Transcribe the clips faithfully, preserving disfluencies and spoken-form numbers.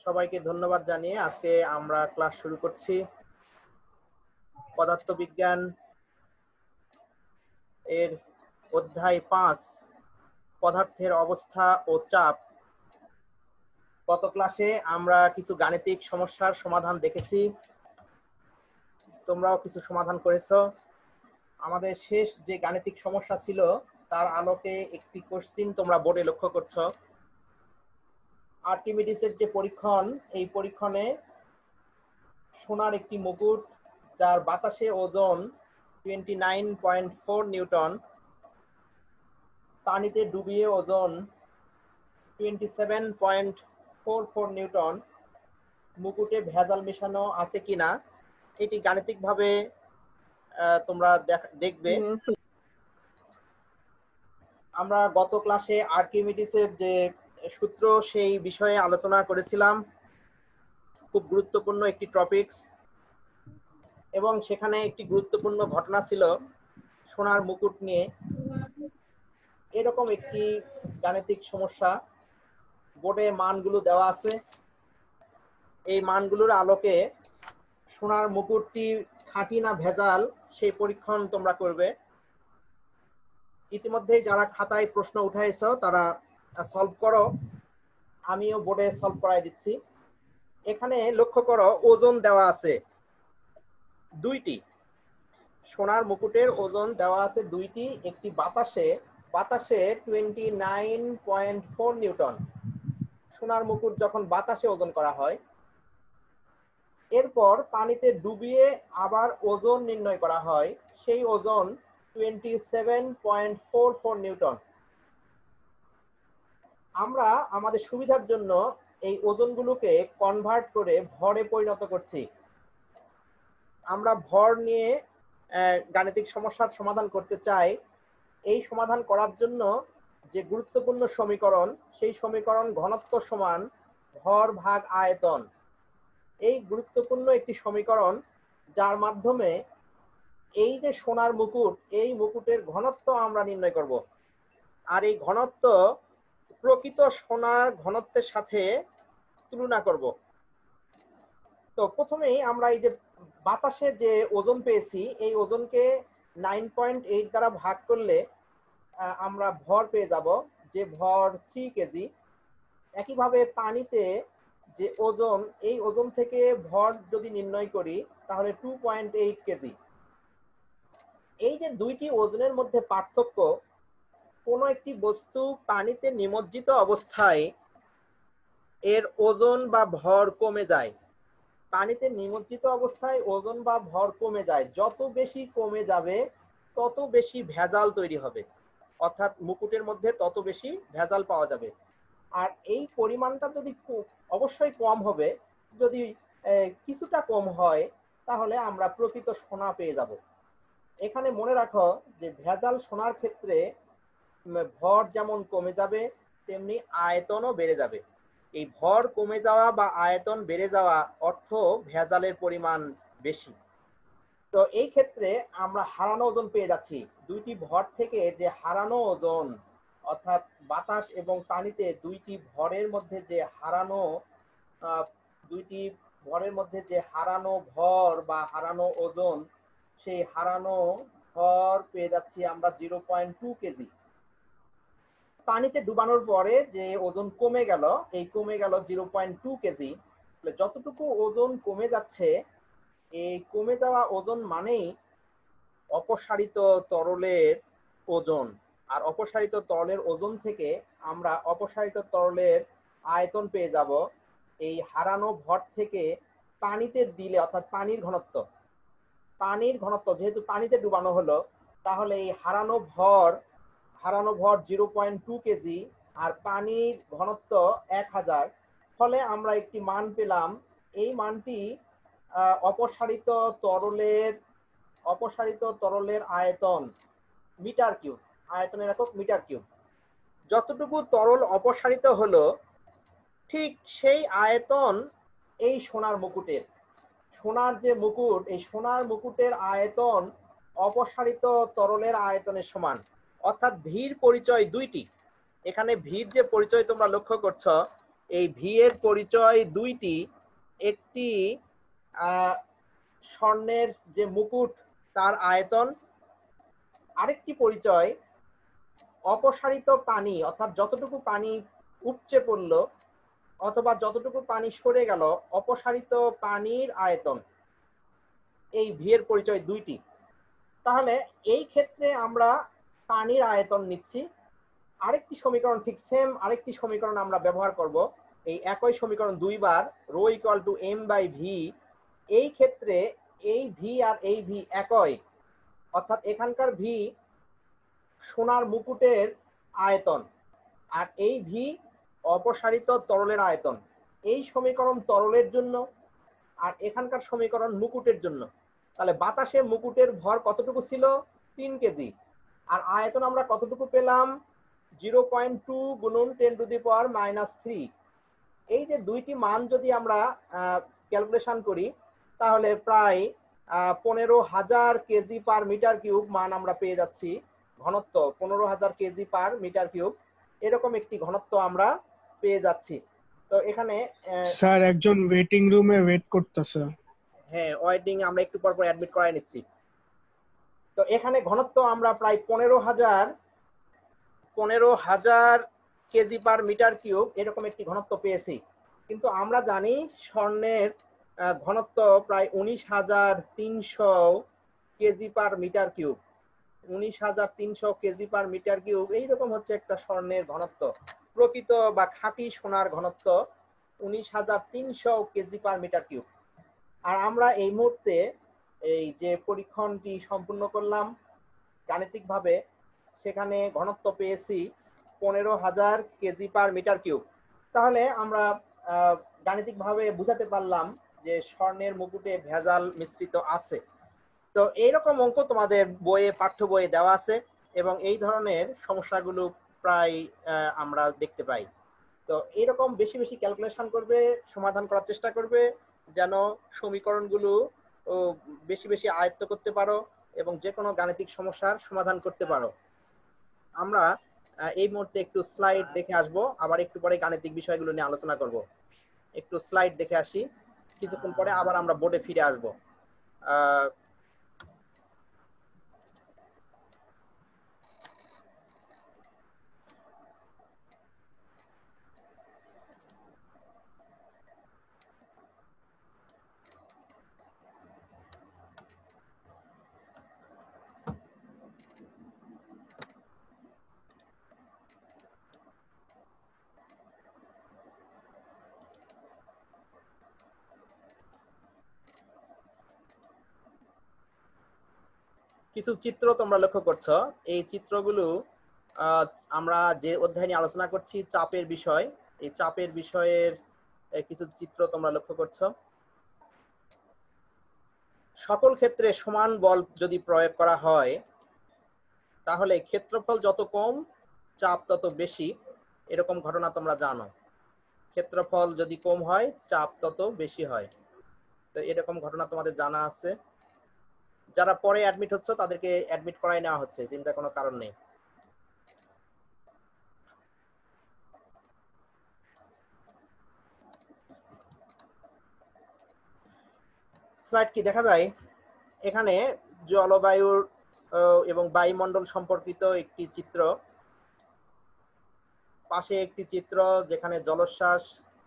সবাইকে ধন্যবাদ জানিয়ে আজকে আমরা ক্লাস শুরু করছি। পদার্থবিজ্ঞান এর অধ্যায় পাঁচ, পদার্থের অবস্থা ও চাপ। গত ক্লাসে আমরা কিছু গাণিতিক সমস্যার সমাধান দেখেছি, তোমরাও কিছু সমাধান করেছো। আমাদের শেষ যে গাণিতিক সমস্যা ছিল তার আলোকে একটি কোশ্চিন তোমরা বোর্ডে লক্ষ্য করছো। আর্কিমিডিসের যে পরীক্ষণ, এই পরীক্ষণে সোনার একটি মুকুট যার বাতাসে ওজন twenty nine point four newton, পানিতে ডুবিয়ে ওজন twenty seven point four four newton, মুকুটে ভেজাল মেশানো আছে কিনা এটি গাণিতিকভাবে তোমরা দেখবে। আমরা গত ক্লাসে আর্কিমিডিসের যে সূত্র সেই বিষয়ে আলোচনা করেছিলাম, খুব গুরুত্বপূর্ণ একটি টপিকস, এবং সেখানে একটি গুরুত্বপূর্ণ ঘটনা ছিল সোনার মুকুট নিয়ে। এরকম একটি গাণিতিক সমস্যা, বোর্ডে মানগুলো দেওয়া আছে। এই মানগুলোর আলোকে সোনার মুকুটটি খাঁটি না ভেজাল সেই পরীক্ষণ তোমরা করবে। ইতিমধ্যে যারা খাতায় প্রশ্ন উঠাইছো তারা সলভ করো, আমিও বোর্ডে সলভ করাই দিচ্ছি। এখানে লক্ষ্য করো, ওজন দেওয়া আছে দুইটি, সোনার মুকুটের ওজন দেওয়া আছে দুইটি। একটি বাতাসে বাতাসে twenty nine point four newton, সোনার মুকুট যখন বাতাসে ওজন করা হয়, এরপর পানিতে ডুবিয়ে আবার ওজন নির্ণয় করা হয়, সেই ওজন twenty seven point four four newton. আমরা আমাদের সুবিধার জন্য এই ওজনগুলোকে কনভার্ট করে ভরে পরিণত করছি। আমরা ভর নিয়ে গাণিতিক সমস্যার সমাধান করতে চাই। এই সমাধান করার জন্য যে গুরুত্বপূর্ণ সমীকরণ, সেই সমীকরণ ঘনত্ব সমান ভর ভাগ আয়তন। এই গুরুত্বপূর্ণ একটি সমীকরণ, যার মাধ্যমে এই যে সোনার মুকুট, এই মুকুটের ঘনত্ব আমরা নির্ণয় করব। আর এই ঘনত্ব প্রকৃত সোনার ঘনত্বের সাথে তুলনা করব। তো প্রথমেই আমরা এই যে বাতাসে যে ওজন পেয়েছি, এই ওজনকে নাইন পয়েন্ট এইট দ্বারা ভাগ করলে আমরা ভর পেয়ে যাব, যে ভর থ্রি কেজি। একইভাবে পানিতে যে ওজন, এই ওজন থেকে ভর যদি নির্ণয় করি তাহলে টু পয়েন্ট এইট কেজি। এই যে দুইটি ওজনের মধ্যে পার্থক্য, কোনো একটি বস্তু পানিতে নিমজ্জিত অবস্থায় এর ওজন বা ভর কমে যায়। পানিতে নিমজ্জিত অবস্থায় ওজন বা ভর কমে যায়, যত বেশি কমে যাবে তত বেশি ভেজাল তৈরি হবে, অর্থাৎ মুকুটের মধ্যে তত বেশি ভেজাল পাওয়া যাবে। আর এই পরিমাণটা যদি অবশ্যই কম হবে, যদি কিছুটা কম হয় তাহলে আমরা প্রকৃত সোনা পেয়ে যাব। এখানে মনে রাখো যে ভেজাল সোনার ক্ষেত্রে ভর যেমন কমে যাবে তেমনি আয়তনও বেড়ে যাবে। এই ভর কমে যাওয়া বা আয়তন বেড়ে যাওয়া অর্থ ভেজালের পরিমাণ বেশি। তো এই ক্ষেত্রে আমরা হারানো ওজন পেয়ে যাচ্ছি। দুইটি ভর থেকে যে হারানো ওজন, অর্থাৎ বাতাস এবং পানিতে দুইটি ভরের মধ্যে যে হারানো দুইটি ভরের মধ্যে যে হারানো ভর বা হারানো ওজন, সেই হারানো ভর পেয়ে যাচ্ছি আমরা জিরো পয়েন্ট টু কেজি। পানিতে ডুবানোর পরে যে ওজন কমে গেল, এই কমে গেল জিরো পয়েন্ট টু কেজি। যতটুকু ওজন কমে যাচ্ছে, এই কমে যাওয়া ওজন মানেই অপসারিত তরলের ওজন। আর অপসারিত তরলের ওজন থেকে আমরা অপসারিত তরলের আয়তন পেয়ে যাব। এই হারানো ভর থেকে পানিতে দিলে, অর্থাৎ পানির ঘনত্ব, পানির ঘনত্ব যেহেতু পানিতে ডুবানো হলো, তাহলে এই হারানো ভর হারানো ভর জিরো পয়েন্ট টু কেজি আর পানির ঘনত্ব এক হাজার। ফলে আমরা একটি মান পেলাম। এই মানটি অপসারিত তরলের অপসারিত তরলের আয়তন মিটার কিউব, আয়তনের একক মিটার কিউব। যতটুকু তরল অপসারিত হলো, ঠিক সেই আয়তন এই সোনার মুকুটের। সোনার যে মুকুট, এই সোনার মুকুটের আয়তন অপসারিত তরলের আয়তনের সমান, অর্থাৎ ভির পরিচয় দুইটি। এখানে ভির যে পরিচয় তোমরা লক্ষ্য করছো, এই ভি এর পরিচয় দুইটি, একটি স্বর্ণের যে মুকুট তার আয়তন, আরেকটি পরিচয় অপসারিত পানি, অর্থাৎ যতটুকু পানি উপচে পড়লো অথবা যতটুকু পানি সরে গেল অপসারিত পানির আয়তন। এই ভি এর পরিচয় দুইটি। তাহলে এই ক্ষেত্রে আমরা পানির আয়তন নিচ্ছি। আরেকটি সমীকরণ ঠিক সেম আরেকটি সমীকরণ আমরা ব্যবহার করব, এই একই সমীকরণ দুইবার, rho equal to M by V. এই ক্ষেত্রে এই ভি আর এই ভি একই, অর্থাৎ এখানকার ভি সোনার মুকুটের আয়তন আর এই ভি অপসারিত তরলের আয়তন। এই সমীকরণ তরলের জন্য আর এখানকার সমীকরণ মুকুটের জন্য। তাহলে বাতাসে মুকুটের ভর কতটুকু ছিল? তিন কেজি। আর আয়তন আমরা কতটুকু পেলাম? জিরো পয়েন্ট টু গুণন ten to the power minus three. এই যে দুইটি মান যদি আমরা ক্যালকুলেশন করি তাহলে প্রায় পনেরো হাজার কেজি পার মিটার কিউব মান আমরা পেয়ে যাচ্ছি। ঘনত্ব পনেরো হাজার কেজি পার মিটার কিউব, এরকম একটি ঘনত্ব আমরা পেয়ে যাচ্ছি। তো এখানে স্যার একজন ওয়েটিং রুমে ওয়েট করতেছে। হ্যাঁ, ওয়েটিং আমরা একটু পর পর অ্যাডমিট করাই নিচ্ছি। তো এখানে ঘনত্ব আমরা প্রায় পনেরো হাজার পনেরো হাজার কেজি পার মিটার কিউব এরকম একটি ঘনত্ব পেয়েছি। কিন্তু আমরা জানি স্বর্ণের ঘনত্ব প্রায় উনিশ হাজার তিনশো কেজি পার মিটার কিউব। উনিশ হাজার তিনশো কেজি পার মিটার কিউব এইরকম হচ্ছে একটা স্বর্ণের ঘনত্ব। প্রকৃত বা খাঁটি সোনার ঘনত্ব উনিশ হাজার তিনশো কেজি পার মিটার কিউব। আর আমরা এই মুহূর্তে এই যে পরীক্ষণটি সম্পূর্ণ করলাম গাণিতিকভাবে, সেখানে ঘনত্ব পেয়েছি পনেরো হাজার কেজি পার মিটার কিউব। তাহলে আমরা গাণিতিকভাবে বুঝাতে পারলাম যে স্বর্ণের মুকুটে ভেজাল মিশ্রিত আছে। তো এইরকম অঙ্ক তোমাদের বইয়ে পাঠ্য বইয়ে দেওয়া আছে এবং এই ধরনের সমস্যাগুলো প্রায় আমরা দেখতে পাই। তো এইরকম বেশি বেশি ক্যালকুলেশন করবে, সমাধান করার চেষ্টা করবে যেন সমীকরণগুলো বেশি বেশি আয়ত্ত করতে পারো এবং যে কোনো গাণিতিক সমস্যার সমাধান করতে পারো। আমরা এই মুহূর্তে একটু স্লাইড দেখে আসব, আবার একটু পরে গাণিতিক বিষয়গুলো নিয়ে আলোচনা করব। একটু স্লাইড দেখে আসি, কিছুক্ষণ পরে আবার আমরা বোর্ডে ফিরে আসব। আহ কিছু চিত্র তোমরা লক্ষ্য করছো। এই চিত্রগুলো আমরা যে অধ্যায় নিয়ে আলোচনা করছি চাপের বিষয়, এই চাপের বিষয়ের কিছু চিত্র তোমরা লক্ষ্য করছো। সকল ক্ষেত্রে সমান বল যদি প্রয়োগ করা হয় তাহলে ক্ষেত্রফল যত কম চাপ তত বেশি, এরকম ঘটনা তোমরা জানো। ক্ষেত্রফল যদি কম হয় চাপ তত বেশি হয়। তো এরকম ঘটনা তোমাদের জানা আছে। যারা পরে অ্যাডমিট হচ্ছে তাদেরকে অ্যাডমিট করাই নেওয়া হচ্ছে, চিন্তার কোনো কারণ নেই। স্লাইড কি দেখা যায়? এখানে জলবায়ুর এবং বায়ুমণ্ডল সম্পর্কিত একটি চিত্র, পাশে একটি চিত্র যেখানে জলোচ্ছ্বাস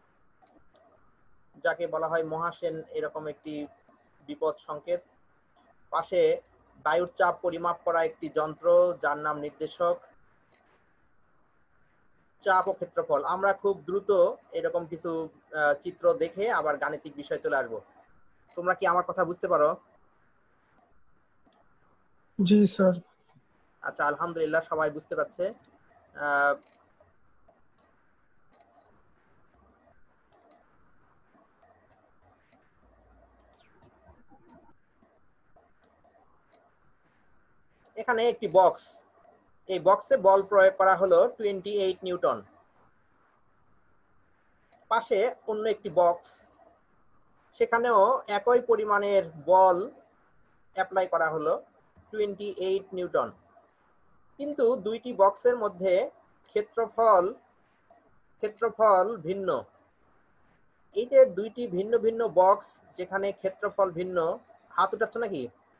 যাকে বলা হয় মহাসেন এরকম একটি বিপদ সংকেত, পাশে বায়ুর চাপ পরিমাপ করা একটি যন্ত্র যার নাম নির্দেশক, চাপ ও ক্ষেত্রফল। আমরা খুব দ্রুত এরকম কিছু চিত্র দেখে আবার গাণিতিক বিষয় চলে আসবো। তোমরা কি আমার কথা বুঝতে পারো? জি স্যার। আচ্ছা, আলহামদুলিল্লাহ সবাই বুঝতে পারছে। আহ এখানে একটি বক্স, এই বক্সে বল প্রয়োগ করা হলো আটাশ নিউটন। পাশে অন্য একটি বক্স, সেখানেও একই পরিমাণের বল অ্যাপ্লাই করা হলো আটাশ নিউটন। কিন্তু দুইটি বক্সের মধ্যে ক্ষেত্রফল ক্ষেত্রফল ভিন্ন। এই যে দুইটি ভিন্ন ভিন্ন বক্স যেখানে ক্ষেত্রফল ভিন্ন, হাত উঠাচ্ছ নাকি,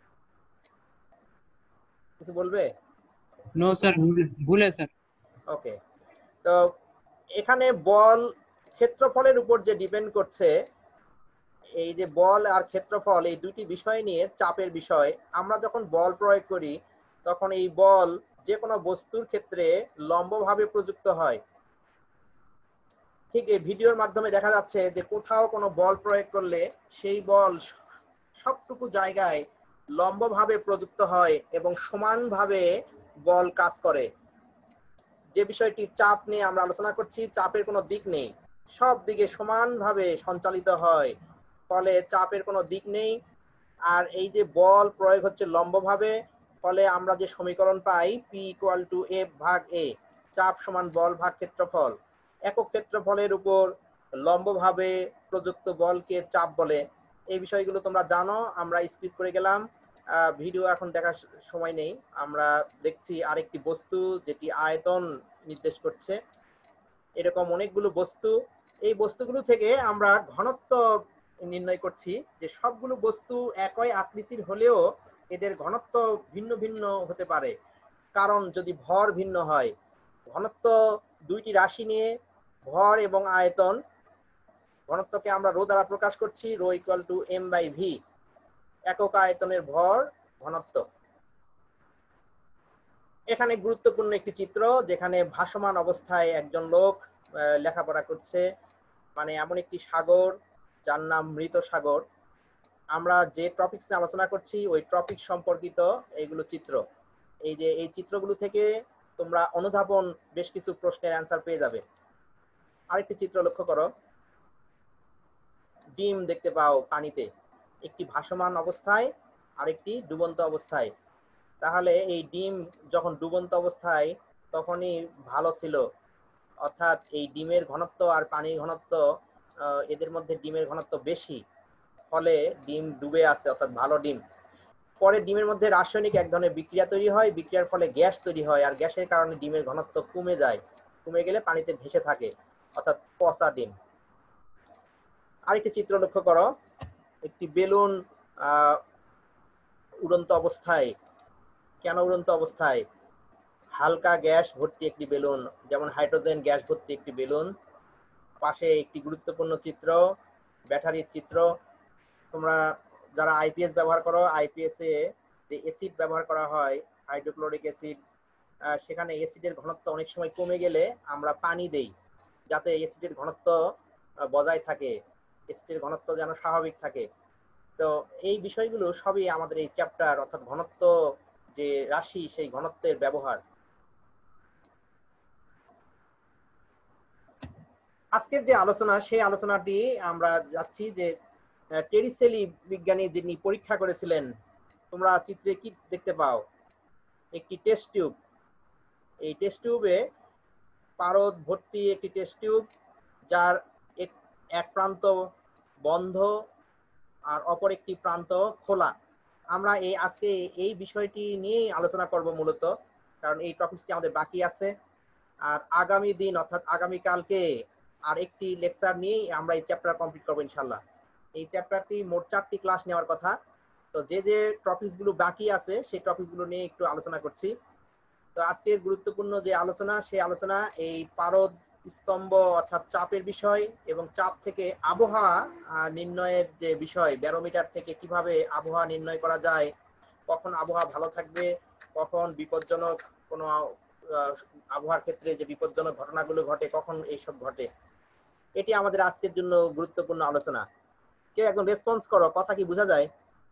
কিছু বলবে? নো স্যার, ভুল স্যার। ওকে, তো এখানে বল ক্ষেত্রফলের উপর যে ডিপেন্ড করছে, এই যে বল আর ক্ষেত্রফল এই দুইটি বিষয় নিয়ে চাপের বিষয়। আমরা যখন বল প্রয়োগ করি তখন এই বল যে কোনো বস্তুর ক্ষেত্রে লম্বভাবে প্রযুক্ত হয়। ঠিক এই ভিডিওর মাধ্যমে দেখা যাচ্ছে যে কোথাও কোনো বল প্রয়োগ করলে সেই বল সবটুকু জায়গায় লম্বভাবে প্রযুক্ত হয় এবং সমানভাবে বল কাজ করে। যে বিষয়টি চাপ নিয়ে আমরা আলোচনা করছি, চাপের কোনো দিক নেই, সব দিকে সমানভাবে সঞ্চালিত হয়, ফলে চাপের কোনো দিক নেই। আর এই যে বল প্রয়োগ হচ্ছে লম্বভাবে, ফলে আমরা যে সমীকরণ পাই পি ইকুয়াল টু এফ ভাগ এ, চাপ সমান বল ভাগ ক্ষেত্রফল। একক ক্ষেত্রফলের উপর লম্বভাবে প্রযুক্ত বলকে চাপ বলে। এই বিষয়গুলো তোমরা জানো, আমরা স্কিপ করে গেলাম, ভিডিও এখন দেখার সময় নেই। আমরা দেখছি আরেকটি বস্তু যেটি আয়তন নির্দেশ করছে। এরকম অনেকগুলো বস্তু, এই বস্তুগুলো থেকে আমরা ঘনত্ব নির্ণয় করছি যে সবগুলো বস্তু একই আকৃতির হলেও এদের ঘনত্ব ভিন্ন ভিন্ন হতে পারে, কারণ যদি ভর ভিন্ন হয়। ঘনত্ব দুইটি রাশি নিয়ে, ভর এবং আয়তন। ঘনত্বকে আমরা রো দ্বারা প্রকাশ করছি, rho equal to M by V, একক আয়তনের ভর ঘনত্ব। এখানে গুরুত্বপূর্ণ একটি চিত্র যেখানে ভাসমান অবস্থায় একজন লোক লেখাপড়া করছে, মানে এমন একটি সাগর যার নাম মৃত সাগর। আমরা যে টপিকস নিয়ে আলোচনা করছি ওই টপিক সম্পর্কিত এইগুলো চিত্র। এই যে এই চিত্রগুলো থেকে তোমরা অনুধাবন বেশ কিছু প্রশ্নের অ্যান্সার পেয়ে যাবে। আরেকটি চিত্র লক্ষ্য করো, ডিম দেখতে পাও পানিতে, একটি ভাসমান অবস্থায় আরেকটি ডুবন্ত অবস্থায়। তাহলে এই ডিম যখন ডুবন্ত অবস্থায় তখনই ভালো ছিল, অর্থাৎ এই ডিমের ঘনত্ব আর পানির ঘনত্ব, এদের মধ্যে ডিমের ঘনত্ব বেশি, ফলে ডিম ডুবে আছে, অর্থাৎ ভালো ডিম। পরে ডিমের মধ্যে রাসায়নিক এক ধরনের বিক্রিয়া তৈরি হয়, বিক্রিয়ার ফলে গ্যাস তৈরি হয়, আর গ্যাসের কারণে ডিমের ঘনত্ব কমে যায়, কমে গেলে পানিতে ভেসে থাকে, অর্থাৎ পচা ডিম। আরেকটি চিত্র লক্ষ্য করো, একটি বেলুন আহ উড়ন্ত অবস্থায়। কেন উড়ন্ত অবস্থায়? হালকা গ্যাস ভর্তি একটি বেলুন, যেমন হাইড্রোজেন গ্যাস ভর্তি একটি বেলুন। পাশে একটি গুরুত্বপূর্ণ চিত্র, ব্যাটারির চিত্র। তোমরা যারা আইপিএস ব্যবহার করো, আইপিএস এ যে অ্যাসিড ব্যবহার করা হয়, হাইড্রোক্লোরিক অ্যাসিড, সেখানে অ্যাসিডের ঘনত্ব অনেক সময় কমে গেলে আমরা পানি দেই যাতে অ্যাসিডের ঘনত্ব বজায় থাকে, অ্যাসিডের ঘনত্ব যেন স্বাভাবিক থাকে। তো এই বিষয়গুলো সবই আমাদের এই চ্যাপ্টার, অর্থাৎ ঘনত্ব যে রাশি সেই ঘনত্বের ব্যবহার। আজকের যে আলোচনা সেই আলোচনাটি আমরা যাচ্ছি যে টেরিসেলি বিজ্ঞানী যিনি পরীক্ষা করেছিলেন, তোমরা চিত্রে কি দেখতে পাও? একটি টেস্ট টিউব। এই টেস্ট টিউবে পারদ ভর্তি একটি টেস্ট টিউব, যার এক প্রান্ত বন্ধ আর অপর একটি প্রান্ত খোলা। আমরা এই আজকে এই বিষয়টি নিয়েই আলোচনা করব মূলত, কারণ এই টপিকটি আমাদের বাকি আছে। আর আগামী দিন অর্থাৎ আগামী কালকে আর একটি লেকচার নিয়েই আমরা এই চ্যাপ্টার কমপ্লিট করবো ইনশাল্লাহ। এই চ্যাপ্টারটি মোট চারটি ক্লাস নেওয়ার কথা, তো যে যে টপিকসগুলো বাকি আছে সেই টপিকসগুলো নিয়ে একটু আলোচনা করছি। তো আজকের গুরুত্বপূর্ণ যে আলোচনা সেই আলোচনা এই পারদ স্তম্ভ অর্থাৎ চাপের বিষয় এবং চাপ থেকে আবহাওয়া নির্ণয়ের যে বিষয়, ব্যারোমিটার থেকে কিভাবে আবহাওয়া নির্ণয় করা যায়, কখন আবহাওয়া ভালো থাকবে, কখন বিপজ্জনক কোনো আবহাওয়ার ক্ষেত্রে যে বিপজ্জনক ঘটনাগুলো ঘটে কখন এইসব ঘটে, এটি আমাদের আজকের জন্য গুরুত্বপূর্ণ আলোচনা। কেউ একদম রেসপন্স করো, কথা কি বোঝা যায়?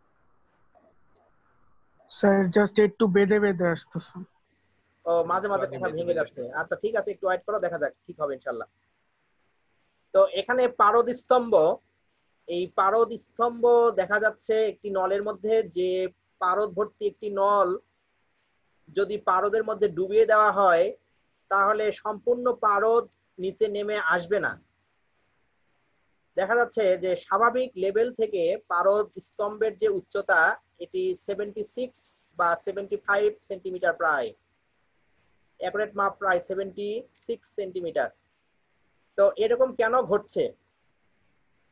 স্যার জাস্ট একটু বেঁধে বেঁধে আসতেছে। ও মাঝে মাঝে কথা ভেঙে যাচ্ছে। আচ্ছা ঠিক আছে, একটু ওয়েট করো, দেখা যাক, ঠিক হবে ইনশাআল্লাহ। তো এখানে পারদ স্তম্ভ, এই পারদ স্তম্ভ দেখা যাচ্ছে একটি নলের মধ্যে, যে পারদ ভর্তি একটি নল যদি পারদের মধ্যে ডুবিয়ে দেওয়া হয় তাহলে সম্পূর্ণ পারদ নিচে নেমে আসবে না। দেখা যাচ্ছে যে স্বাভাবিক লেভেল থেকে পারদ স্তম্ভের যে উচ্চতা এটি ছিয়াত্তর বা পঁচাত্তর সেন্টিমিটার, প্রায় অ্যাকুরেট মাপ প্রায় ছিয়াত্তর সেন্টিমিটার। তো এরকম কেন ঘটছে?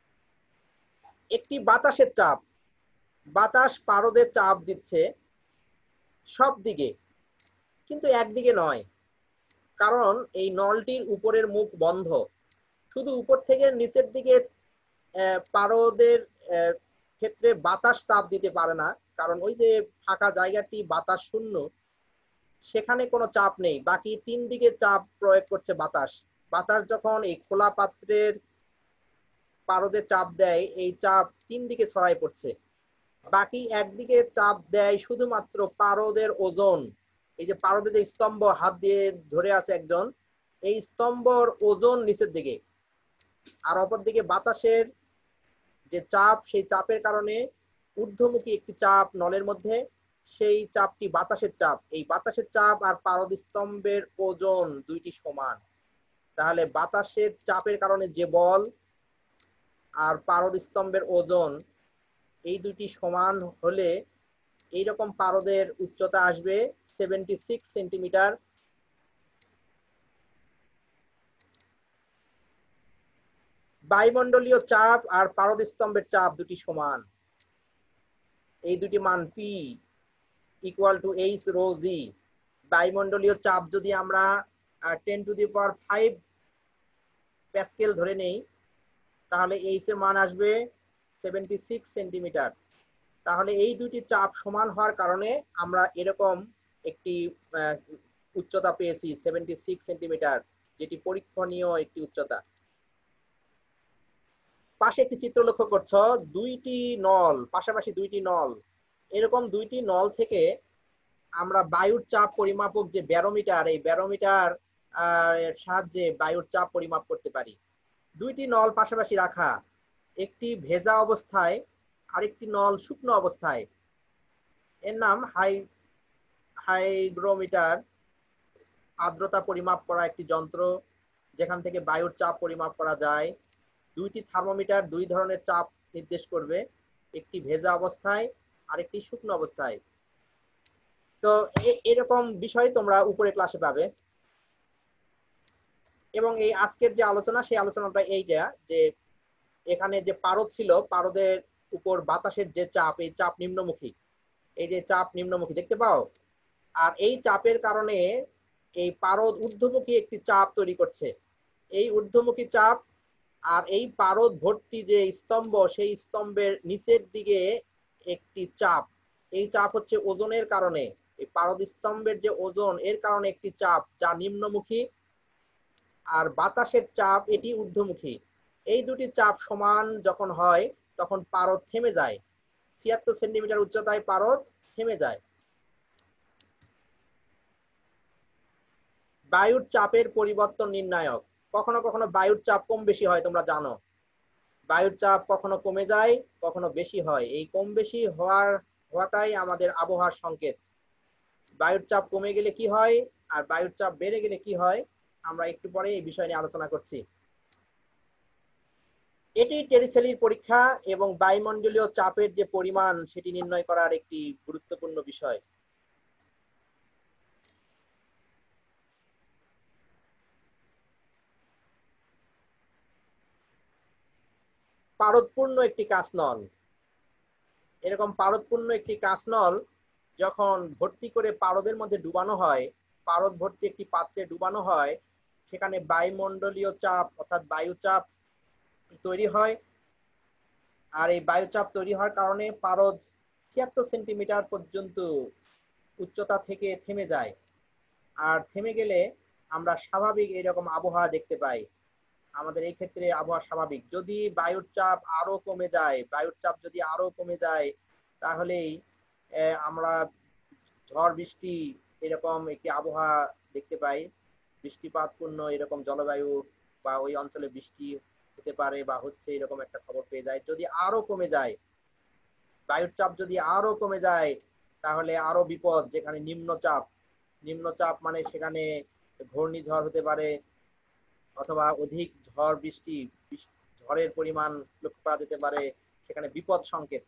একটি বাতাসের চাপ, বাতাস পারদে চাপ দিচ্ছে সব দিকে, কিন্তু একদিকে নয়, কারণ এই নলটির উপরের মুখ বন্ধ। শুধু উপর থেকে নিচের দিকে পারদের ক্ষেত্রে বাতাস চাপ দিতে পারে না, কারণ ওই যে ফাঁকা জায়গাটি বাতাস শূন্য, সেখানে কোনো চাপ নেই। বাকি তিন দিকে চাপ প্রয়োগ করছে বাতাস। বাতাস যখন এই খোলা পাত্রের পারদে চাপ দেয়, এই চাপ তিন দিকে ছড়াই পড়ছে। বাকি একদিকে চাপ দেয় শুধুমাত্র পারদের ওজন। এই যে পারদে যে স্তম্ভ হাত দিয়ে ধরে আছে একজন, এই স্তম্ভর ওজন নিচের দিকে। আর অপর দিকে বাতাসের যে চাপ, সেই চাপের কারণে ঊর্ধ্বমুখী একটি চাপ নলের মধ্যে, সেই চাপটি বাতাসের চাপ। এই বাতাসের চাপ আর পারদ স্তম্ভের ওজন দুইটি সমান। তাহলে বাতাসের চাপের কারণে যে বল আর পারদ স্তম্ভের ওজন, এই দুটি সমান হলে এইরকম পারদের উচ্চতা আসবে সেভেন্টি সিক্স সেন্টিমিটার। বায়ুমণ্ডলীয় চাপ আর পারদ স্তম্ভের চাপ দুটি সমান। এই দুটি মান P equal to H rho G. বায়ুমণ্ডলীয় চাপ যদি আমরা ten to the power five pascal ধরে নেই, তাহলে এইচ এর মান আসবে সেভেন্টি সিক্স সেন্টিমিটার। তাহলে এই দুটি চাপ সমান হওয়ার কারণে আমরা এরকম একটি উচ্চতা পেয়েছি সেভেন্টি সিক্স সেন্টিমিটার, যেটি পরীক্ষণীয় একটি উচ্চতা। পাশে একটি চিত্র লক্ষ্য করছো, দুইটি নল, পাশাপাশি দুইটি নল। এরকম দুইটি নল থেকে আমরা বায়ুর চাপ পরিমাপক যে ব্যারোমিটার, এই ব্যারোমিটার এর সাহায্যে বায়ুর চাপ পরিমাপ করতে পারি। দুইটি নল পাশাপাশি রাখা, একটি ভেজা অবস্থায় আরেকটি নল শুকনো অবস্থায়। এর নাম হাই হাইগ্রোমিটার, আর্দ্রতা পরিমাপ করা একটি যন্ত্র যেখান থেকে বায়ুর চাপ পরিমাপ করা যায়। দুইটি থার্মোমিটার দুই ধরনের চাপ নির্দেশ করবে, একটি ভেজা অবস্থায় আরেকটি শুকনো অবস্থায়। তো এরকম বিষয় তোমরা উপরে ক্লাসে পাবে। এবং এই আজকের যে আলোচনা, সেই আলোচনাটা এইটা যে এখানে যে পারদ ছিল, পারদের উপর বাতাসের যে চাপ, এই চাপ নিম্নমুখী। এই যে চাপ নিম্নমুখী দেখতে পাও, আর এই চাপের কারণে এই পারদ ঊর্ধ্বমুখী একটি চাপ তৈরি করছে। এই ঊর্ধ্বমুখী চাপ আর এই পারদ ভর্তি যে স্তম্ভ, সেই স্তম্ভের নিচের দিকে একটি চাপ, এই চাপ হচ্ছে ওজনের কারণে, এই পারদ স্তম্ভের যে ওজন, এর কারণে একটি চাপ যা নিম্নমুখী, আর বাতাসের চাপ এটি ঊর্ধ্বমুখী। এই দুটি চাপ সমান যখন হয় তখন পারদ থেমে যায়। ছিয়াত্তর সেন্টিমিটার উচ্চতায় পারদ থেমে যায়। বায়ুর চাপের পরিবর্তন নির্ণায়ক। কখনো কখনো বায়ুর চাপ কম বেশি হয়, তোমরা জানো। বায়ুর চাপ কখনো কমে যায়, কখনো বেশি হয়। এই কম বেশি হওয়ার হওয়াটাই আমাদের আবহাওয়ার সংকেত। বায়ুর চাপ কমে গেলে কি হয় আর বায়ুর চাপ বেড়ে গেলে কি হয়, আমরা একটু পরে এই বিষয় নিয়ে আলোচনা করছি। এটি টেরিসেলির পরীক্ষা এবং বায়ুমণ্ডলীয় চাপের যে পরিমাণ, সেটি নির্ণয় করার একটি গুরুত্বপূর্ণ বিষয়। পারদপূর্ণ একটি কাঁচনল। এরকম পারদপূর্ণ একটি কাঁচনল যখন ভর্তি করে পারদের মধ্যে ডুবানো হয়, পারদ ভর্তি একটি পাত্রে ডুবানো হয়, সেখানে বায়ুমণ্ডলীয় চাপ অর্থাৎ বায়ুচাপ তৈরি হয়। আর এই বায়ুচাপ তৈরি হওয়ার কারণে পারদ ছিয়াত্তর সেন্টিমিটার পর্যন্ত উচ্চতা থেকে থেমে যায়। আর থেমে গেলে আমরা স্বাভাবিক এরকম আবহাওয়া দেখতে পাই। আমাদের এই ক্ষেত্রে আবহাওয়া স্বাভাবিক। যদি বায়ুর চাপ আরো কমে যায়, বায়ুর চাপ যদি আরো কমে যায়, তাহলেই আমরা ঝড় বৃষ্টি এরকম একটি আবহাওয়া দেখতে পাই। বৃষ্টিপাতপূর্ণ এরকম জলবায়ু বা ওই অঞ্চলে বৃষ্টি হতে পারে বা হচ্ছে, এরকম একটা খবর পেয়ে যায়। যদি আরো কমে যায়, বায়ুর চাপ যদি আরো কমে যায়, তাহলে আরো বিপদ। যেখানে নিম্নচাপ, নিম্নচাপ মানে সেখানে ঘূর্ণিঝড় হতে পারে, অথবা অধিক ঝড় বৃষ্টি, ঝড়ের পরিমাণ লক্ষ্য করা যেতে পারে, সেখানে বিপদ সংকেত।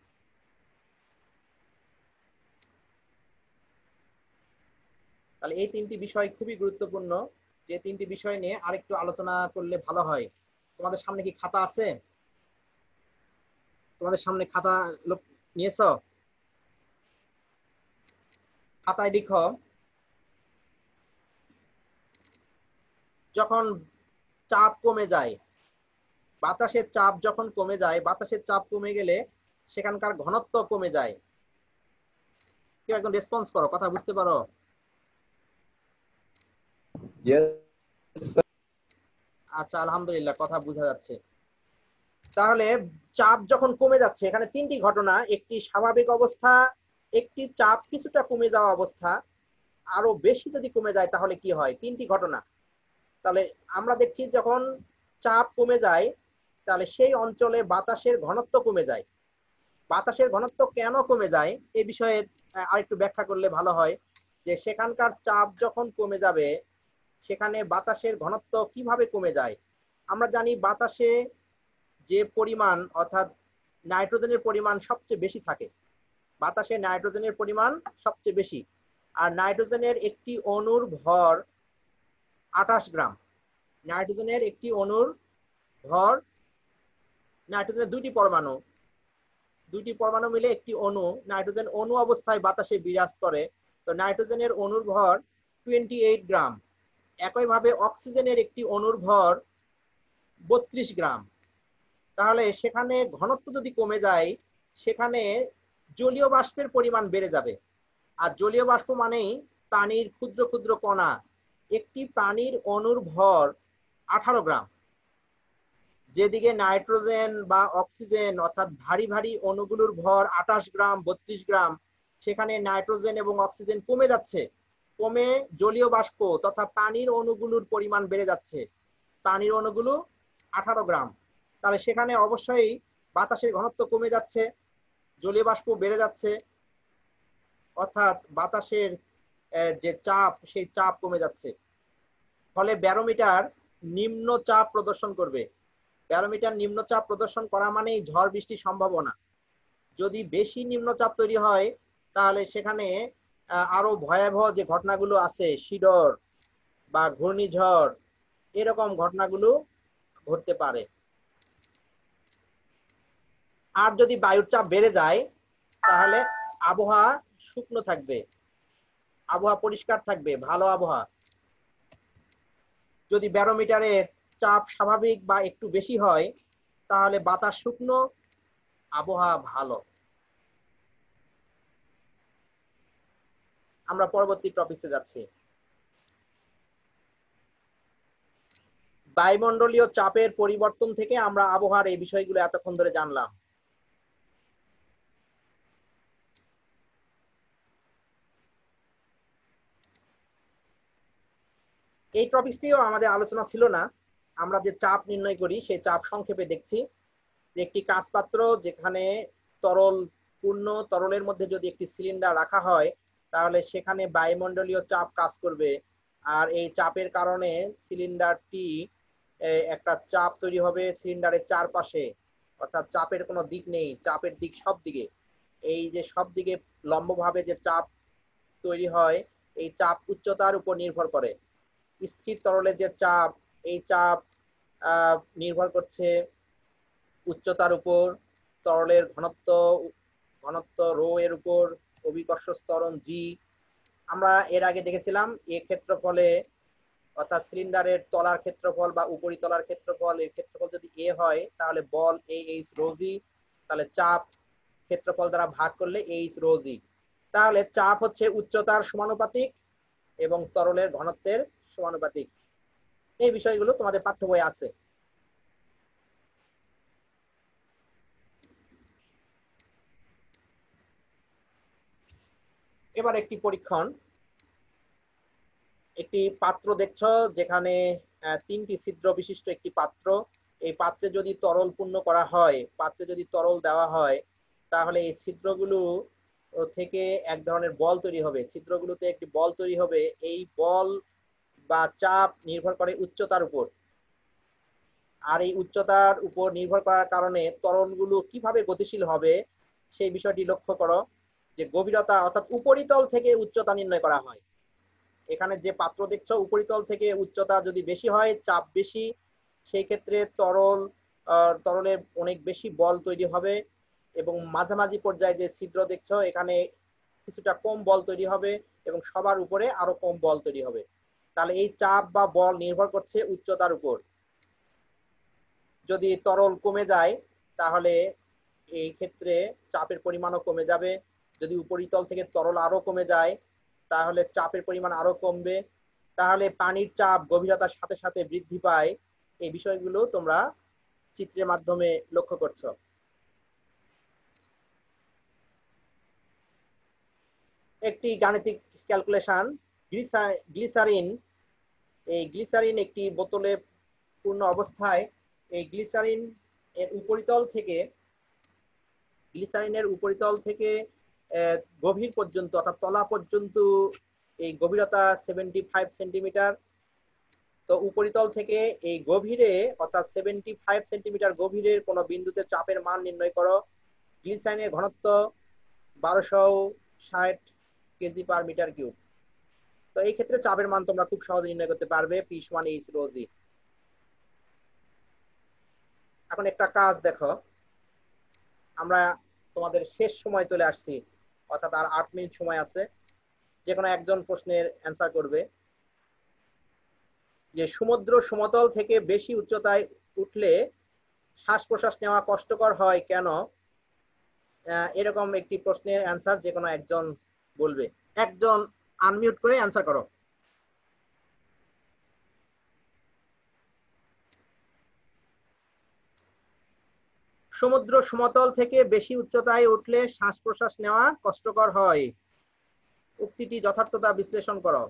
তাহলে এই তিনটি বিষয় খুবই গুরুত্বপূর্ণ, যে তিনটি বিষয় নিয়ে আরেকটু আলোচনা করলে ভালো হয়। তোমাদের সামনে কি খাতা আছে? তোমাদের সামনে খাতা নিয়েছো, খাতায় লিখো যখন চাপ কমে যায়, বাতাসের চাপ যখন কমে যায়, বাতাসের চাপ কমে গেলে সেখানকার ঘনত্ব কমে যায়। কেউ একদম রেসপন্স করো, কথা বুঝতে পারো? আচ্ছা, আলহামদুলিল্লাহ, কথা বোঝা যাচ্ছে। তাহলে চাপ যখন কমে যাচ্ছে, এখানে তিনটি ঘটনা, একটি স্বাভাবিক অবস্থা, একটি চাপ কিছুটা কমে যাওয়া অবস্থা, আরো বেশি যদি কমে যায় তাহলে কি হয়, তিনটি ঘটনা। তাহলে আমরা দেখছি যখন চাপ কমে যায় তাহলে সেই অঞ্চলে বাতাসের ঘনত্ব কমে যায়। বাতাসের ঘনত্ব কেন কমে যায় এই বিষয়ে আরেকটু ব্যাখ্যা করলে ভালো হয়, যে সেখানকার চাপ যখন কমে যাবে সেখানে বাতাসের ঘনত্ব কিভাবে কমে যায়। আমরা জানি বাতাসে যে পরিমাণ অর্থাৎ নাইট্রোজেনের পরিমাণ সবচেয়ে বেশি থাকে, বাতাসে নাইট্রোজেনের পরিমাণ সবচেয়ে বেশি, আর নাইট্রোজেনের একটি অণুর ভর আঠাশ গ্রাম। নাইট্রোজেনের একটি অণুর ভর, নাইট্রোজেনের দুইটি পরমাণু, দুইটি পরমাণু মিলে একটি অণু, নাইট্রোজেন অণু অবস্থায় বাতাসে বিরাজ করে। তো নাইট্রোজেনের অণুর ভর আটাশ গ্রাম। একইভাবে অক্সিজেনের একটি অণুর ভর বত্রিশ গ্রাম। তাহলে সেখানে ঘনত্ব যদি কমে যায় সেখানে জলীয় বাষ্পের পরিমাণ বেড়ে যাবে। আর জলীয় বাষ্প মানেই পানির ক্ষুদ্র ক্ষুদ্র কণা। একটি পানির অণুর ভর আঠারো গ্রাম, যেদিকে নাইট্রোজেন বা অক্সিজেন অর্থাৎ ভারী ভারী অণুগুলোর ভর আঠাশ গ্রাম, বত্রিশ গ্রাম, সেখানে নাইট্রোজেন এবং অক্সিজেন কমে যাচ্ছে, কমে জলীয় বাষ্প তথা পানির অণুগুলোর পরিমাণ বেড়ে যাচ্ছে, পানির অণুগুলো আঠারো গ্রাম। তাহলে সেখানে অবশ্যই বাতাসের ঘনত্ব কমে যাচ্ছে, জলীয় বাষ্প বেড়ে যাচ্ছে, অর্থাৎ বাতাসের যে চাপ সেই চাপ কমে যাচ্ছে। ফলে ব্যারোমিটার নিম্ন চাপ প্রদর্শন করবে। ব্যারোমিটার নিম্নচাপ প্রদর্শন করা মানেই ঝড় বৃষ্টির সম্ভাবনা। যদি বেশি নিম্নচাপ তৈরি হয় তাহলে সেখানে আরো ভয়াবহ যে ঘটনাগুলো আছে, শিডর বা ঘূর্ণিঝড়, এরকম ঘটনাগুলো ঘটতে পারে। আর যদি বায়ুর চাপ বেড়ে যায় তাহলে আবহাওয়া শুকনো থাকবে, আবহাওয়া পরিষ্কার থাকবে, ভালো আবহাওয়া। যদি ব্যারোমিটারের চাপ স্বাভাবিক বা একটু বেশি হয় তাহলে বাতাস শুকনো, আবহাওয়া ভালো। আমরা পরবর্তী টপিকে যাচ্ছি। বায়ুমণ্ডলীয় চাপের পরিবর্তন থেকে আমরা আবহাওয়ার এই বিষয়গুলো এতক্ষণ ধরে জানলাম। এই টপিকটিও আমাদের আলোচনা ছিল না। আমরা যে চাপ নির্ণয় করি সেই চাপ সংক্ষেপে দেখছি। যে একটি কাঁচ পাত্র যেখানে তরল পূর্ণ, তরলের মধ্যে যদি একটি সিলিন্ডার রাখা হয় তাহলে সেখানে বায়ুমণ্ডলীয় চাপ কাজ করবে। আর এই চাপের কারণে সিলিন্ডারটি একটা চাপ তৈরি হবে সিলিন্ডারের চারপাশে, অর্থাৎ চাপের কোনো দিক নেই, চাপের দিক সব দিকে। এই যে সব দিকে লম্বভাবে যে চাপ তৈরি হয় এই চাপ উচ্চতার উপর নির্ভর করে। স্থির তরলের যে চাপ, এই চাপ নির্ভর করছে উচ্চতার উপর, তরলের ঘনত্ব ঘনত্ব রো এর উপর, অভিকর্ষ ত্বরণ জি। আমরা এর আগে দেখেছিলাম এ ক্ষেত্রফলে অর্থাৎ সিলিন্ডারের তলার ক্ষেত্রফল বা উপরিতলার ক্ষেত্রফল, এর ক্ষেত্রফল যদি এ হয় তাহলে বল এ এইচ রো জি, তাহলে চাপ ক্ষেত্রফল দ্বারা ভাগ করলে এইচ রো জি। তাহলে চাপ হচ্ছে উচ্চতার সমানুপাতিক এবং তরলের ঘনত্বের সমানুপাতিক। এই বিষয়গুলো তোমাদের পাঠ্য বইয়ে আছে। এবার একটি পরীক্ষণ। একটি পাত্র দেখছো যেখানে তিনটি ছিদ্র বিশিষ্ট একটি পাত্র। এই পাত্রে যদি তরল পূর্ণ করা হয়, পাত্রে যদি তরল দেওয়া হয় তাহলে এই ছিদ্রগুলো থেকে এক ধরনের বল তৈরি হবে, ছিদ্রগুলোতে একটি বল তৈরি হবে। এই বল বা চাপ নির্ভর করে উচ্চতার উপর। আর এই উচ্চতার উপর নির্ভর করার কারণে তরলগুলো কিভাবে গতিশীল হবে সেই বিষয়টি লক্ষ্য করো। যে গভীরতা অর্থাৎ উপরিতল থেকে উচ্চতা নির্ণয় করা হয়। এখানে যে পাত্র দেখছো উপরিতল থেকে উচ্চতা যদি বেশি হয়, চাপ বেশি, সেই ক্ষেত্রে তরল তরলে অনেক বেশি বল তৈরি হবে এবং মাঝামাঝি পর্যায়ে যে ছিদ্র দেখছো এখানে কিছুটা কম বল তৈরি হবে এবং সবার উপরে আরো কম বল তৈরি হবে। তাহলে এই চাপ বা বল নির্ভর করছে উচ্চতার উপর। যদি তরল কমে যায় তাহলে এই ক্ষেত্রে চাপের পরিমাণও কমে যাবে। যদি উপরিতল থেকে তরল আরো কমে যায় তাহলে চাপের পরিমাণ আরো কমবে। তাহলে পানির চাপ গভীরতার সাথে সাথে বৃদ্ধি পায়। এই বিষয়গুলো তোমরা চিত্রের মাধ্যমে লক্ষ্য করছো। একটি গাণিতিক ক্যালকুলেশন, গ্লিসারিন। এই গ্লিসারিন একটি বোতলে পূর্ণ অবস্থায় এই গ্লিসারিন এর উপরিতল থেকে গ্লিসারিনের উপরিতল থেকে গভীর পর্যন্ত অর্থাৎ তলা পর্যন্ত এই গভীরতা সেভেন্টি ফাইভ সেন্টিমিটার। তো উপরিতল থেকে এই গভীরে অর্থাৎ সেভেন্টি ফাইভ সেন্টিমিটার গভীরের কোন বিন্দুতে চাপের মান নির্ণয় করো। গ্লিসারিনের ঘনত্ব বারোশো ষাট কেজি পার মিটার কিউব। তো এই ক্ষেত্রে চাপের মান তোমরা খুব সহজে নির্ণয় করতে পারবে, পি সমান এইচ রো জি। এখন একটা কাজ দেখো, আমরা তোমাদের শেষ সময় চলে আসছি, অর্থাৎ আর আট মিনিট সময় আছে। যে কোনো একজন প্রশ্নের অ্যান্সার করবে যে সমুদ্র সমতল থেকে বেশি উচ্চতায় উঠলে শ্বাস প্রশ্বাস নেওয়া কষ্টকর হয় কেন? এরকম একটি প্রশ্নের অ্যান্সার যে কোনো একজন বলবে। একজন আনমিউট করে অ্যান্সার করো। সমুদ্র সমতল থেকে বেশি উচ্চতায় উঠলে শ্বাস প্রশ্বাস নেওয়া কষ্টকর হয়, উক্তিটি যথার্থতা বিশ্লেষণ করো।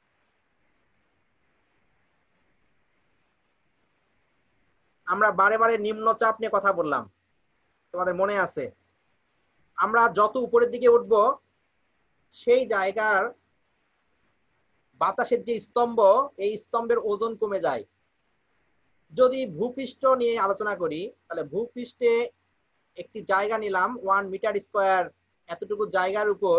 আমরা বারে বারে নিম্নচাপ নিয়ে কথা বললাম, তোমাদের মনে আছে? আমরা যত উপরের দিকে উঠব সেই জায়গার বাতাসের যে স্তম্ভ, এই স্তম্ভের ওজন কমে যায়। যদি ভূপৃষ্ঠ নিয়ে আলোচনা করি তাহলে ভূপৃষ্ঠে একটি জায়গা নিলাম ওয়ান মিটার স্কোয়ার, এতটুকু জায়গার উপর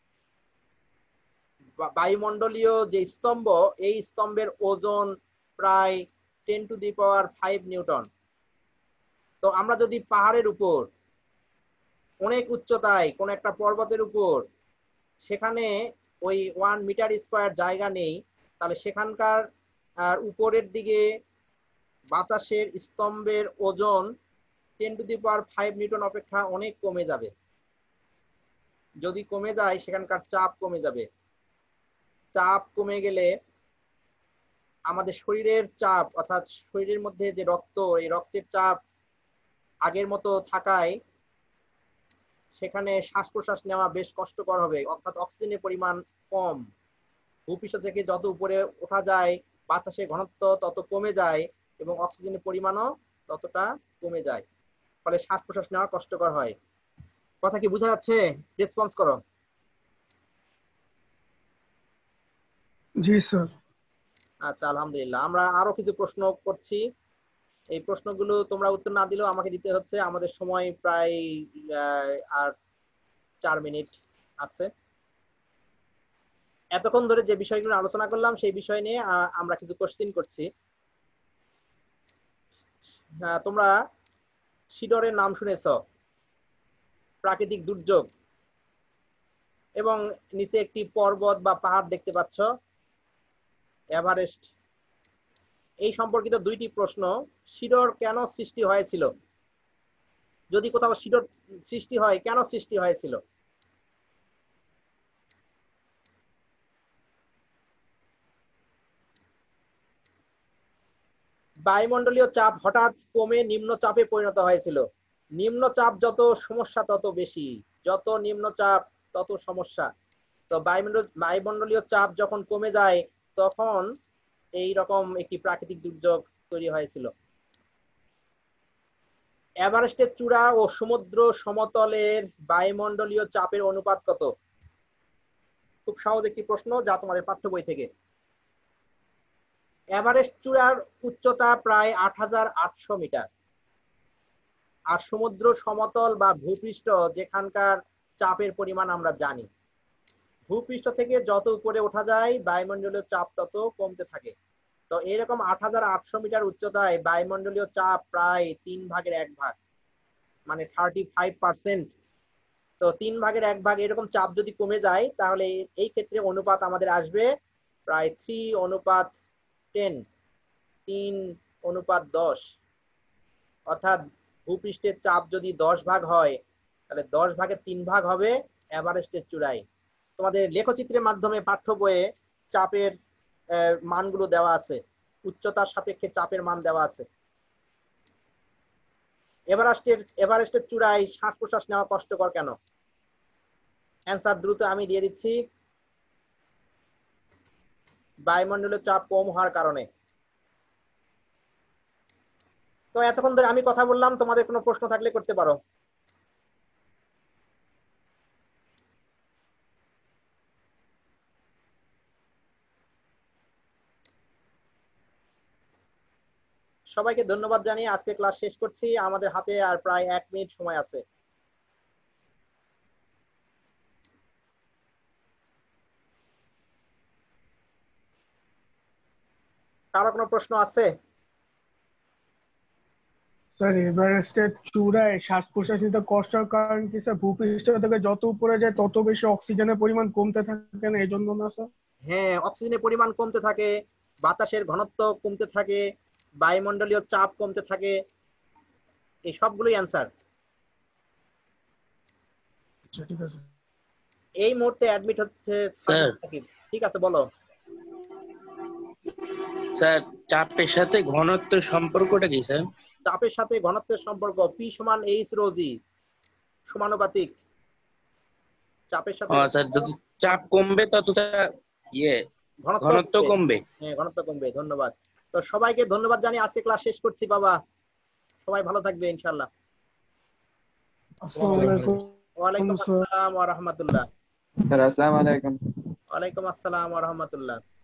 বায়ুমণ্ডলীয় যে স্তম্ভ, এই স্তম্ভের ওজন প্রায় ten to the power five newton. তো আমরা যদি পাহাড়ের উপর অনেক উচ্চতায় কোন একটা পর্বতের উপর সেখানে ওই ওয়ান মিটার স্কোয়ার জায়গা নেই, তাহলে সেখানকার উপরের দিকে বাতাসের স্তম্ভের ওজন ten to the power five newton অপেক্ষা অনেক কমে যাবে। যদি কমে যায় সেখানকার চাপ কমে যাবে। চাপ কমে গেলে আমাদের শরীরের চাপ অর্থাৎ শরীরের মধ্যে যে রক্ত, এই রক্তের চাপ আগের মতো থাকায় সেখানে শ্বাস প্রশ্বাস নেওয়া বেশ কষ্টকর হবে, অর্থাৎ অক্সিজেনের পরিমাণ কম। ভূপৃষ্ঠ থেকে যত উপরে ওঠা যায় বাতাসের ঘনত্ব তত কমে যায় এবং অক্সিজেনের পরিমাণও ততটা কমে যায়, ফলে শ্বাস প্রশ্বাস নেওয়া কষ্টকর হয়। কথা কি বোঝা যাচ্ছে? রেসপন্স করো। জি স্যার। আচ্ছা, আলহামদুলিল্লাহ। আমরা আরো কিছু প্রশ্ন করছি, এই প্রশ্নগুলো তোমরা উত্তর না দিলেও আমাকে দিতে হচ্ছে। আমাদের সময় প্রায় আর চার মিনিট আছে। এতক্ষণ ধরে যে বিষয়গুলো আলোচনা করলাম সেই বিষয় নিয়ে আমরা কিছু কোশ্চেন করছি। তোমরা সিডরের নাম শুনেছ, প্রাকৃতিক দুর্যোগ, এবং নিচে একটি পর্বত বা পাহাড় দেখতে পাচ্ছ, এভারেস্ট। এই সম্পর্কিত দুইটি প্রশ্ন। সিডর কেন সৃষ্টি হয়েছিল? যদি কোথাও সিডর সৃষ্টি হয়, কেন সৃষ্টি হয়েছিল? বায়ুমণ্ডলীয় চাপ হঠাৎ কমে নিম্নচাপে পরিণত হয়েছিল। নিম্নচাপ যত সমস্যা তত বেশি, যত নিম্নচাপ তত সমস্যা। তো বায়ুমণ্ডল বায়ুমণ্ডলীয় চাপ যখন কমে যায় তখন এই রকম একটি প্রাকৃতিক দুর্যোগ তৈরি হয়েছিল। এভারেস্টের চূড়া ও সমুদ্র সমতলের বায়ুমণ্ডলীয় চাপের অনুপাত কত? খুব সহজ একটি প্রশ্ন, যা তোমাদের পাঠ্য বই থেকে। এভারেস্ট চূড়ার উচ্চতা প্রায় আট হাজার আটশো মিটার, আর সমুদ্র সমতল বা ভূপৃষ্ঠ যেখানকার চাপের পরিমাণ আমরা জানি। ভূপৃষ্ঠ থেকে যত উপরে ওঠা যায় বায়ুমণ্ডলীয় চাপ তত কমতে থাকে। তো এরকম আট হাজার আটশো মিটার উচ্চতায় বায়ুমণ্ডলীয় চাপ প্রায় তিন ভাগের এক ভাগ। মানে থার্টি ফাইভ পার্সেন্ট। তো তিন ভাগের এক ভাগ এরকম চাপ যদি কমে যায় তাহলে এই ক্ষেত্রে অনুপাত আমাদের আসবে প্রায় থ্রি অনুপাত টেন, তিন অনুপাত দশ। অর্থাৎ ভূপৃষ্ঠের চাপ যদি দশ ভাগ হয় তাহলে দশ ভাগের তিন ভাগ হবে এভারেস্টের চূড়ায়। তোমাদের লেখচিত্রের মাধ্যমে পাঠ্য বইয়ে চাপের মানগুলো দেওয়া আছে, উচ্চতার সাপেক্ষে চাপের মান দেওয়া আছে। এভারেস্টের এভারেস্টের চূড়ায় শ্বাস প্রশ্বাস নেওয়া কষ্টকর কেন? অ্যান্সার দ্রুত আমি দিয়ে দিচ্ছি, বায়ুমণ্ডলের চাপ কম হওয়ার কারণে। তো এতক্ষণ ধরে আমি কথা বললাম, তোমাদের কোনো প্রশ্ন থাকলে করতে পারো। সবাইকে ধন্যবাদ জানিয়ে আজকে ক্লাস শেষ করছি। আমাদের হাতে আর প্রায় এক মিনিট সময় আছে। কারো কোনো প্রশ্ন আছে? স্যার এভারেস্টের চূড়ায় শ্বাস প্রশ্বাস নিতে কষ্টের কারণ কি স্যার? ভূপৃষ্ঠ থেকে যত উপরে যায় তত বেশি অক্সিজেনের পরিমাণ কমতে থাকে না, এই জন্য না স্যার? হ্যাঁ, অক্সিজেনের পরিমাণ কমতে থাকে, বাতাসের ঘনত্ব কমতে থাকে, বায়ুমণ্ডলীয় চাপ কমতে থাকে, এই সবগুলোই অ্যান্সার। আচ্ছা ঠিক আছে। এই মুহূর্তে অ্যাডমিট হচ্ছে স্যার। সাকিব। ঠিক আছে, বলো। স্যার চাপের সাথে ঘনত্বের সম্পর্কটা কি স্যার? চাপের সাথে ঘনত্বের সম্পর্ক পি সমান এইচ রো জি, সমানুপাতিক। চাপের সাথে ও স্যার, যত চাপ কমবে ততটা ইয়ে ঘনত্ব কমবে। হ্যাঁ, ঘনত্ব কমবে। ধন্যবাদ। তো সবাইকে ধন্যবাদ জানিয়ে আজকে ক্লাস শেষ করছি বাবা। সবাই ভালো থাকবে ইনশাআল্লাহ। আসসালামু আলাইকুম। ওয়ালাইকুম আসসালাম ওয়া রাহমাতুল্লাহ। স্যার আসসালামু আলাইকুম। ওয়ালাইকুম আসসালাম ওয়া রাহমাতুল্লাহ।